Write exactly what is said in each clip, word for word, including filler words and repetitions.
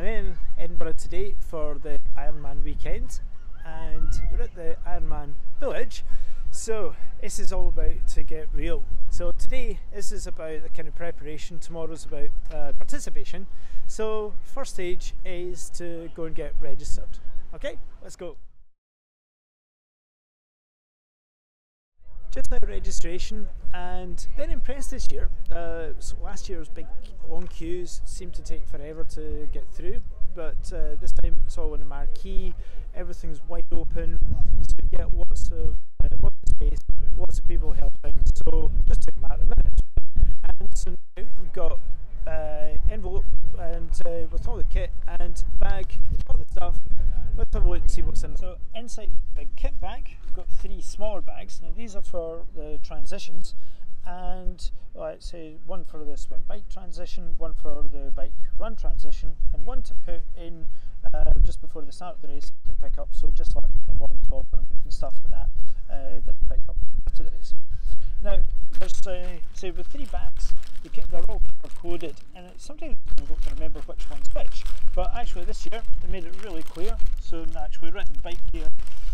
I'm in Edinburgh today for the Ironman weekend, and we're at the Ironman village. So this is all about to get real. So today this is about the kind of preparation, tomorrow's about uh, participation. So first stage is to go and get registered. Okay, let's go. Just now registration, and very impressed this year. Uh, so last year's big long queues seemed to take forever to get through, but uh, this time it's all in a marquee, everything's wide open, so you get lots of, uh, lots of space, lots of people helping, so just take a matter of minutes. And so now we've got uh, envelope and uh, with all the kit and bag, all the stuff. Let's have a look and see what's in. So inside the big kit bag, we've got three smaller bags. Now these are for the transitions, and let's say one for the swim bike transition, one for the bike run transition, and one to put in uh, just before the start of the race you can pick up. So just like a warm top and stuff like that uh, that you pick up after the race. Now there's uh, say with three bags, you get, they're all coded, and it's sometimes difficult to remember which one's which. But actually this year they made it really clear. So actually written bike gear,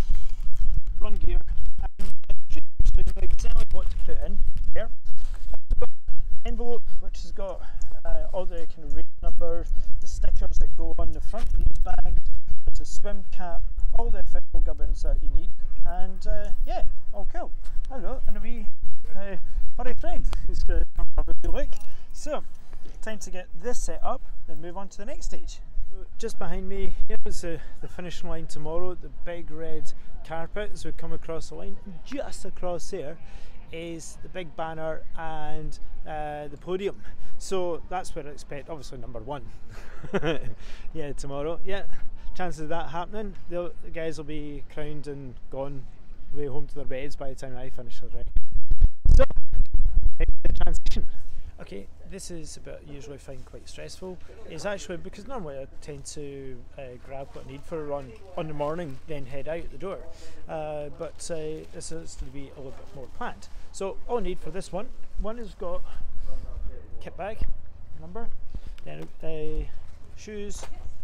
run gear, and so you know exactly what to put in there. We've got an envelope which has got uh, all the kind of race numbers, the stickers that go on the front of these bags, there's a swim cap, all the official gubbins that you need, and uh, yeah, all cool. Hello, and a wee uh, furry friend who's going to come have a look. So, time to get this set up, then move on to the next stage. So just behind me here is the, the finishing line tomorrow, the big red carpet as we come across the line. Just across there is the big banner and uh, the podium. So that's where I expect, obviously number one. Yeah, tomorrow. Yeah, chances of that happening. The, the guys will be crowned and gone way home to their beds by the time I finish the race. So, the transition. Okay, this is a bit usually find quite stressful. It's actually because normally I tend to uh, grab what I need for a run on the morning, then head out the door. Uh, but uh, this is to be a little bit more planned. So all I need for this one, one has got kit bag, number, then uh, shoes,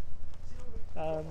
um,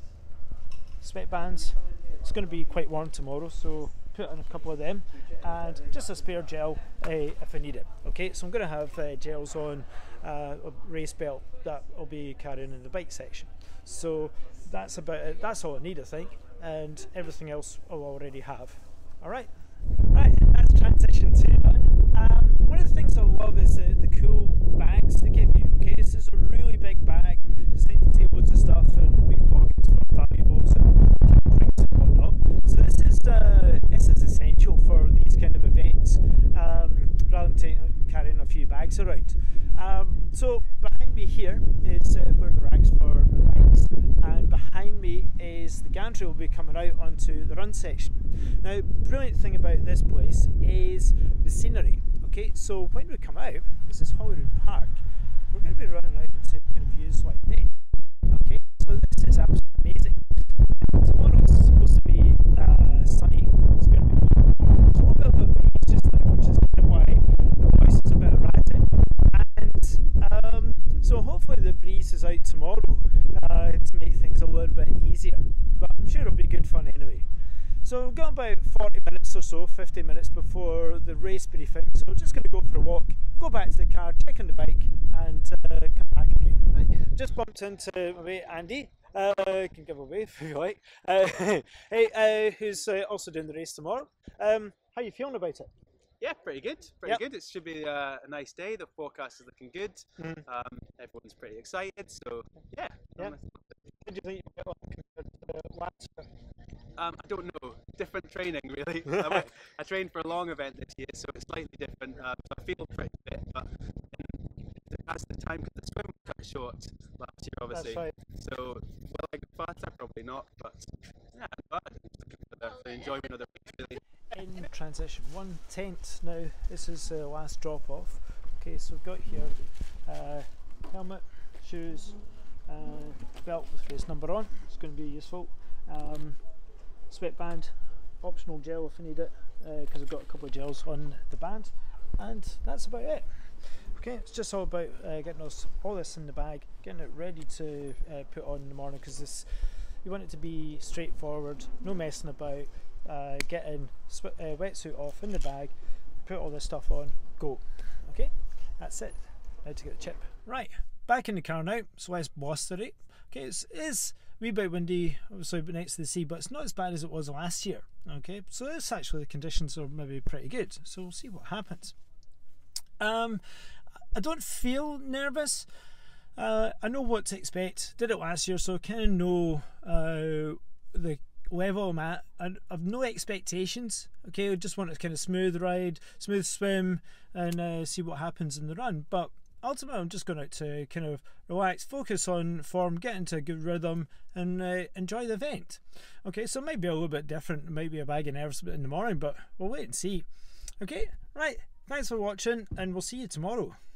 sweatbands. It's going to be quite warm tomorrow, so put in a couple of them, and just a spare gel uh, if I need it. Okay, so I'm going to have uh, gels on uh, a race belt that I'll be carrying in the bike section. So that's about it. That's all I need, I think, and everything else I'll already have. All right, right. That's transition two done. Um, one of the things I love is the, the cool bags they give you. Okay, this is a really big bag, designed to take loads of stuff and wee pockets for valuables and drinks and whatnot. So this is uh, this is essential for these kind of events, um, rather than take, carrying a few bags around. Um, so behind me here is uh, where the racks for the bikes, and behind me is the gantry will be coming out onto the run section. Now, brilliant thing about this place is the scenery. Okay, so when we come out, this is Holyrood Park. We're going to be running out into kind of views like this. Okay, so this is absolutely amazing. Tomorrow is supposed to be uh, sunny. It's going to be a little bit of a breeze just now, which is kind of why the voice is a bit erratic. And um, so hopefully the breeze is out tomorrow uh, to make things a little bit easier. But I'm sure it'll be good fun anyway. So we've got about forty minutes or so, fifty minutes before the race briefing. So we're just going to go for a walk, go back to the car, check on the bike, and uh, come back again. Right. Just bumped into my mate Andy. Uh, can give away if you like. Uh, hey, uh, who's uh, also doing the race tomorrow. Um, how are you feeling about it? Yeah, pretty good. Pretty yep. good. It should be uh, a nice day. The forecast is looking good. Mm. Um, everyone's pretty excited. So yeah. yeah. What do you think you get on compared to last year? Um, I don't know. Different training, really. I, went, I trained for a long event this year, so it's slightly different. Um, so I feel pretty fit, but that's the time because the swim was cut short last year, obviously. That's right. So will I go faster? Probably not. But yeah, I'm looking for the, the enjoyment of the race, really. In transition one tent now. This is the last drop off. Okay, so we've got here uh, helmet, shoes, uh, belt with race number on. It's going to be useful. Um, sweatband, optional gel if I need it, because uh, I've got a couple of gels on the band, and that's about it. Okay, it's just all about uh, getting us all this in the bag, getting it ready to uh, put on in the morning, because this you want it to be straightforward, no messing about, uh, getting sw uh, wetsuit off in the bag, put all this stuff on, go. Okay, that's it. Now to get the chip. Right, back in the car now, it's less blustery. Okay, it's, it is a wee bit windy, obviously next to the sea, but it's not as bad as it was last year. Okay, so it's actually, the conditions are maybe pretty good, so we'll see what happens. Um, I don't feel nervous. Uh, I know what to expect. Did it last year, so I kind of know uh, the level I'm at. I, I've no expectations. Okay, I just want a kind of smooth ride, smooth swim, and uh, see what happens in the run. But ultimately, I'm just going out to kind of relax, focus on form, get into a good rhythm, and uh, enjoy the event. Okay, so it might be a little bit different. It might be a bag of nerves in the morning, but we'll wait and see. Okay, right. Thanks for watching, and we'll see you tomorrow.